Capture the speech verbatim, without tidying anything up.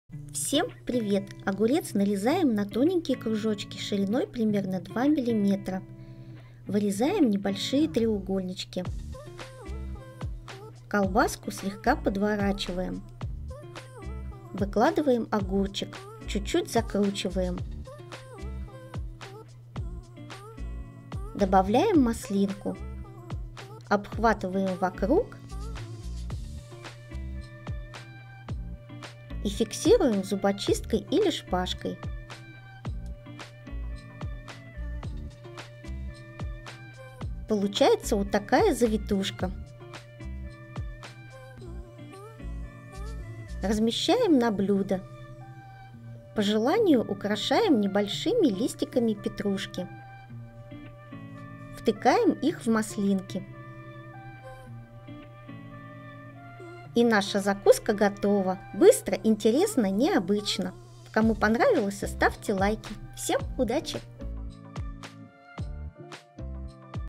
Всем привет! Огурец нарезаем на тоненькие кружочки шириной примерно два миллиметра. Вырезаем небольшие треугольнички. Колбаску слегка подворачиваем. Выкладываем огурчик, чуть-чуть закручиваем. Добавляем маслинку. Обхватываем вокруг и фиксируем зубочисткой или шпажкой. Получается вот такая завитушка. Размещаем на блюдо. По желанию украшаем небольшими листиками петрушки. Втыкаем их в маслинки. И наша закуска готова. Быстро, интересно, необычно. Кому понравилось, ставьте лайки. Всем удачи!